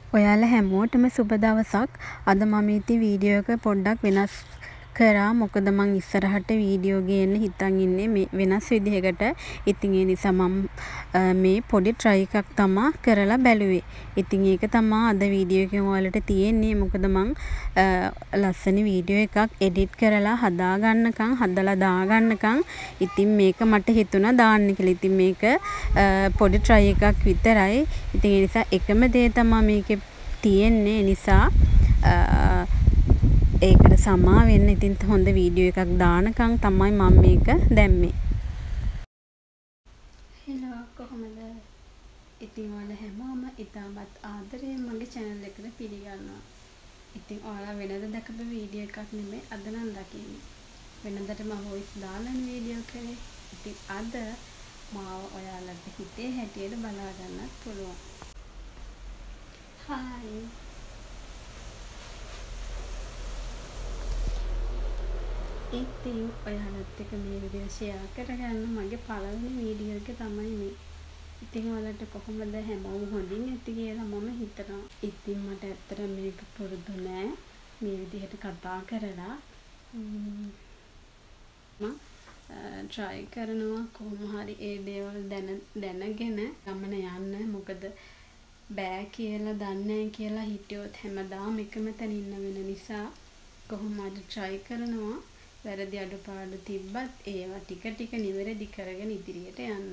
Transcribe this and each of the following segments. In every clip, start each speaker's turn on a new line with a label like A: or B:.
A: ඔයාලා හැමෝටම සුබ දවසක්. අද මම ඉතින් වීඩියෝ එක පොඩ්ඩක් වෙනස් කරා. මොකද මං ඉස්සරහට වීඩියෝ ගේන්න හිතන් ඉන්නේ මේ වෙනස් විදිහකට. ඉතින් ඒ නිසා මම මේ පොඩි try එකක් තමා කරලා බැලුවේ. ඉතින් ඒක තමා අද වීඩියෝ එකෙන් ඔයාලට තියෙන්නේ. මොකද මං ලස්සන වීඩියෝ එකක් edit කරලා හදලා දාගන්නකම් ඉතින් මේක මට හිතුණා දාන්න කියලා. ඉතින් මේක පොඩි try එකක් විතරයි. ඉතින් ඒ නිසා එකම දේ තමයි මේකේ තියෙන්නේ. නිසා ඒකට සමා වෙන්න. ඉතින් හොඳ වීඩියෝ එකක් දානකම් තමයි මම මේක දැම්මේ. හෙලෝ කොහොමද? ඉතින් ඔයාලා හැමෝම ඉතාමත් ආදරයෙන් මගේ channel එකට පිළිගන්නවා. ඉතින් ඔයාලා වෙනද දැකපු වීඩියෝ එකක් නෙමෙයි අද නම් දකින්නේ. වෙනදට මම voice දාලානේ වීඩියෝ කරේ. ඉතින් අද මාව ඔයාලට හිතේ හැටියට බලා ගන්නත් පුළුවන්. හායි. ඉතින් ඔයාලත් එක්ක මේ වීඩියෝ ෂෙයා කරගන්න මගේ පළවෙනි වීඩියෝ එක තමයි මේ. ඉතින් ඔයාලට කොහොමද හැමෝම හොඳින් ඇති කියලා මම හිතනවා. ඉතින් මට ඇත්තට මේක පුරුදු නෑ මේ විදිහට කතා කරලා. මම try කරනවා කොහොම හරි ඒ දේවල් දැනගෙන ගමන යන්න. මොකද බෑ කියලා දන්නේ නැහැ කියලා හිටියොත් හැමදාම එකම තැන ඉන්න වෙන නිසා කොහොම හරි try කරනවා. වැරදි අඩුපාඩු තිබ්බත් ඒවා ටික ටික නිවැරදි කරගෙන ඉදිරියට යන්න.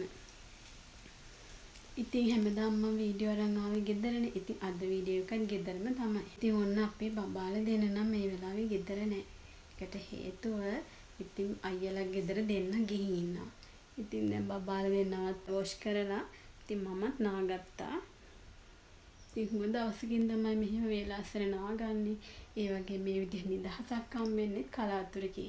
A: ඉතින් හැමදාම මම වීඩියෝ අරන් ආවේ ගෙදරනේ. ඉතින් අද වීඩියෝ එකත් ගෙදරම තමයි. ඉතින් ඔන්න අපේ බබාලා දෙන්න නම් මේ වෙලාවේ ගෙදර නැහැ. ඒකට හේතුව ඉතින් අයියලා ගෙදර දෙන්න ගිහින් ඉන්නවා. ඉතින් දැන් බබාලා දෙන්නවත් වොෂ් කරලා ඉතින් මමත් නාගත්තා. ඉතින් හුඟ දවසකින් තමයි මෙහෙම වේලාසර නාගන්නේ. ඒ වගේ මේ විදිහ නිදහසක් හම්බෙන්නේ කලාතුරකින්.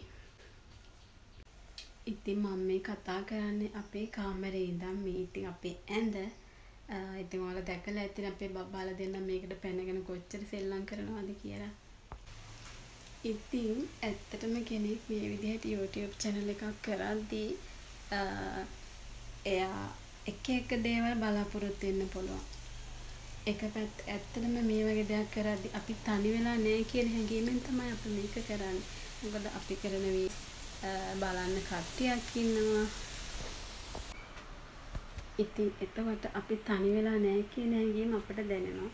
A: ඉතින් මම මේ කතා කරන්නේ අපේ කාමරේ ඉඳන් මේ ඉතින් අපේ ඇඳ. ඉතින් ඔයාලා දැකලා ඇතිනේ අපේ බබාලා දෙන්න මේකට පැනගෙන කොච්චර සෙල්ලම් කරනවද කියලා. ඉතින් ඇත්තටම කෙනෙක් මේ විදිහට YouTube channel එකක් කරද්දී එයා එක දේවල් බලාපොරොත්තු වෙන්න පුළුවන්. එක පැත්ත ඇත්තටම මේ වගේ දෙයක් කරද්දී අපි තනි වෙලා නැහැ කියන හැඟීමෙන් තමයි අපි මේක කරන්නේ. මොකද අපි කරන බලන්න කට්ටියක් ඉන්නවා. ඉතින් එතකොට අපි තනි වෙලා නැහැ කියන හැඟීම අපට දැනෙනවා.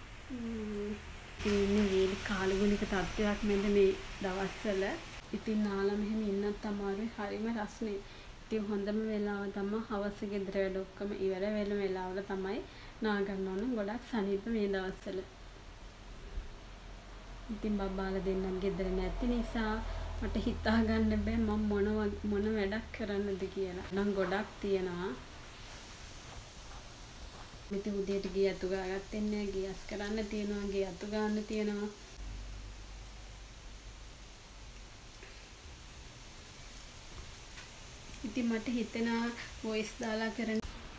A: ඉන්නේ වේලි කාලගුණික තත්ත්වයක් මැද මේ දවස්වල. ඉතින් නාලා මෙහෙම ඉන්නත් අමාරුයි. හරිම රස්නේ. ඉතින් හොඳම වෙලාව තමයි හවස ගෙදර වැඩ ඔක්කොම ඉවර වෙන වෙලාවල තමයි නාගන්න ඕන. ගොඩක් සනීප මේ දවස්වල. ඉතින් බබාලා දෙන්නත් ගෙදර නැති නිසා මට හිතා ගන්න බෑ මම මොන වැඩක් කරන්නද කියලා. නම් ගොඩක් තියෙනවා. මෙතන උදේට ගිය අතු ගාගත්තේ නැහැ. ගියස් කරන්න තියෙනවා. ගිය අතු ගන්න තියෙනවා. ඉතින් මට හිතෙනවා voice දාලා කරන්න.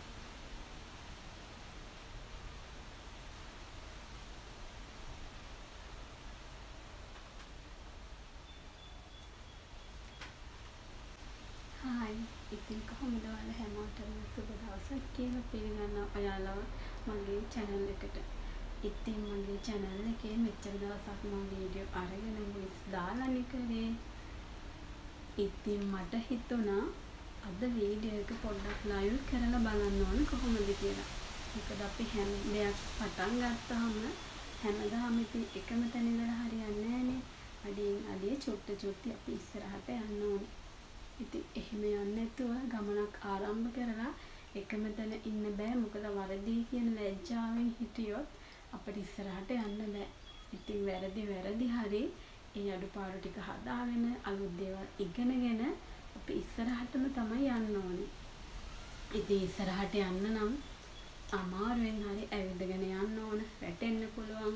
A: ඉතින් කොහොමද ඔයාලා හැමෝටම සුබ දවසක් කියලා පිළිගන්නවා ඔයාලව මගේ channel එකට. ඉතින් මගේ channel එකේ මෙච්චර දවසක් මම වීඩියෝ අරගෙන voice දාලානේ කරේ. ඉතින් මට හිතුණා අද වීඩියෝ එක පොඩ්ඩක් live කරලා බලන්න ඕන කොහොමද කියලා. මොකද අපි හැම දෙයක් පටන් ගත්තාම හැමදාම ඉතින් එකම තැන ඉඳලා හරියන්නේ නැහනේ. අඩියෙන් අඩිය චුට්ටි අපි ඉස්සරහට යන්න ඕනේ. ඉතින් එහෙම යන්නේ නැතුව ගමනක් ආරම්භ කරලා එකම තැන ඉන්න බෑ. මොකද වරදී කියන ලැජ්ජාවෙන් හිටියොත් අපිට ඉස්සරහට යන්න බෑ. ඉතින් වැරදි හරි ඒ අඩුපාඩු ටික හදාගෙන අලුත් දේවල් ඉගෙනගෙන අපි ඉස්සරහටම තමයි යන්න ඕනේ. ඉතින් ඉස්සරහට යන්න නම් අමාරුවෙන් හරි ඇවිදගෙන යන්න ඕන. වැටෙන්න පුළුවන්.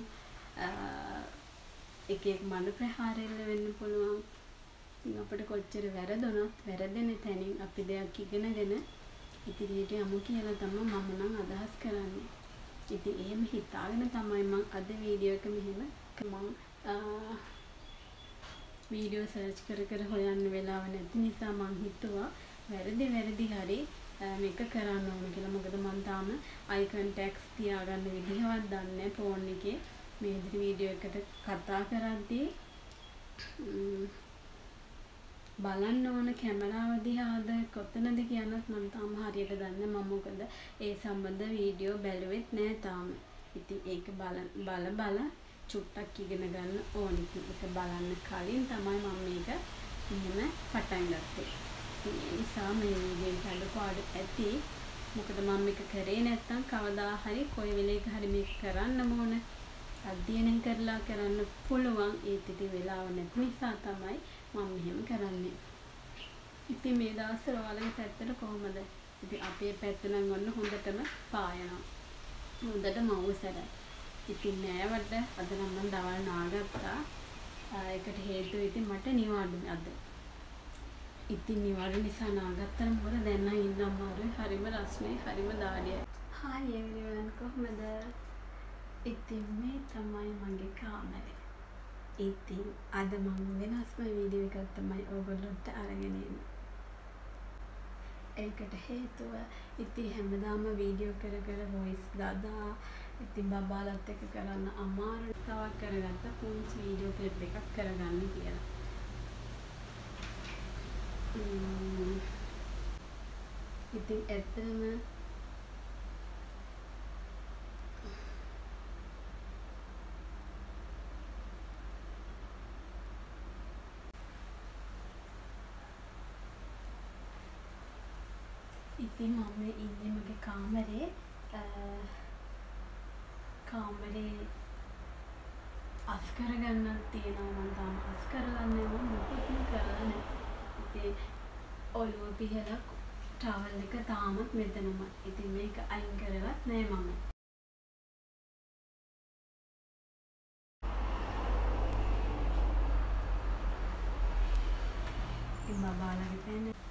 A: එක මඩ ප්‍රහාර වෙන්න පුළුවන්. අපිට කොච්චර වැරදුනොත් වැරදෙන තැනින් අපි දෙයක් ඉගෙනගෙන ඉදිරියට යමු කියලා තමයි මම නම් අදහස් කරන්නේ. ඉතින් එහෙම හිතාගෙන තමයි මම අද වීඩියෝ එක මෙහෙම වීඩියෝ සර්ච් කර හොයන්න වෙලාව නැති නිසා මම හිතුවා වැරදි හරි මේක කරන්න ඕන කියලා. මොකද මම තාම අයි කන්ටැක්ට්ස් තියාගන්න විදිහවත් දන්නේ නැහැ ෆෝන් එකේ. මේ විදිහට වීඩියෝ එකට කතා කරද්දී බලන්න ඕන කැමරාව දිහාද කොතනද කියනත් මම තාම හරියට දන්නේ නැහැ. මම මොකද ඒ සම්බන්ධ වීඩියෝ බැලුවෙත් නැහැ තාම. ඉතින් ඒක බල චුට්ටක් ඉගෙන ගන්න ඕනි. ඒක බලන්න කලින් තමයි මම මේක එහෙම පටන් ගත්තේ. ඉතින් ඒ නිසා මේ වීඩියෝ එක අඩුපාඩු ඇති. මොකද මම මේක කරේ නැත්තම් කවදා හරි කොයි වෙලේක හරි මේක කරන්න ඕන. අධ්‍යයනය කරලා කරන්න පුළුවන්. ඒත් ඉතින් වෙලාව නැති නිසා තමයි මම මෙහෙම කරන්නේ. ඉතින් මේ දවස්වල ඔයාලගේ පැත්තට කොහොමද? ඉතින් අපේ පැත්ත නම් ඔන්න හොඳටම පායනවා. හොඳට මවුසරයි. ඉතින් නෑවට අද නම් මම දවල් නාගත්තා. ඒකට හේතුව ඉතින් මට නිවාඩුනේ අද. ඉතින් නිවාඩු නිසා නාගත්තම මොකද දැන් නම් ඉන්න අමාරුයි. හරිම රස්නේ, හරිම දාඩියයි. හායි එවරිවන් කොහමද? ඉතින් මේ තමයි මගේ කාමරේ. ඉතින් අද මම වෙනස්ම වීඩියෝ එකක් තමයි ඔයගොල්ලන්ට අරගෙන එන්නේ. ඒකට හේතුව ඉතින් හැමදාම වීඩියෝ කර වොයිස් දාලා ඉතින් බබාලත් එක්ක කරන්න අමාරු තවක් කරගත්ත පුංචි වීඩියෝ ක්ලිප් එකක් කරගන්න කියලා. ඉතින් ඇත්තටම ඉතින් මම ඉන්නේ මගේ කාමරේ අස් කරගන්නත් තියෙනවා. මම තාම අස් කරලා නැහැ. මම මොකක්ද කරලා නැහැ. ඉතින් ඔළුව පිහලා ටවල් එක තාමත් මෙතනම. ඉතින් මේක අයින් කරවත් නැහැ මම. ඉතින් බබාලගේ පෑන